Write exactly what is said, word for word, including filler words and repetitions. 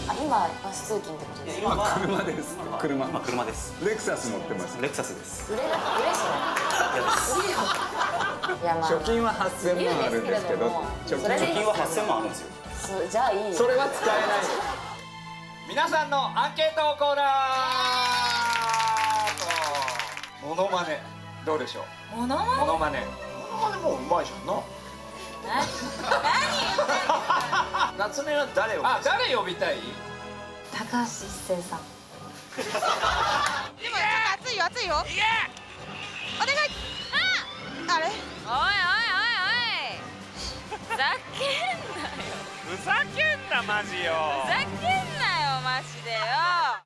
あ、今バス通勤ってことですか？ 今車です。車。 今車です。 レクサス乗ってます。 レクサスです。 売れな、売れしない。いやまあ。 貯金ははっせんまんあるんですけど、 貯貯金ははっせんまんあるんですよ。 そじゃあいい。 それは使えない。 皆さんのアンケートコーナー。モノマネどうでしょう？ モノマネ。 モノマネ。モノマネもうまいじゃんな。 何言ってんの？ 夏目は誰を？あ、誰呼びたい？ 高橋一生さん。 でもちょっと熱いよ熱いよ。いけ。お願い。あ、あれ？おいおいおいおい。ふざけんなよ。 ふざけんなマジよ。 ふざけんなよマジでよ。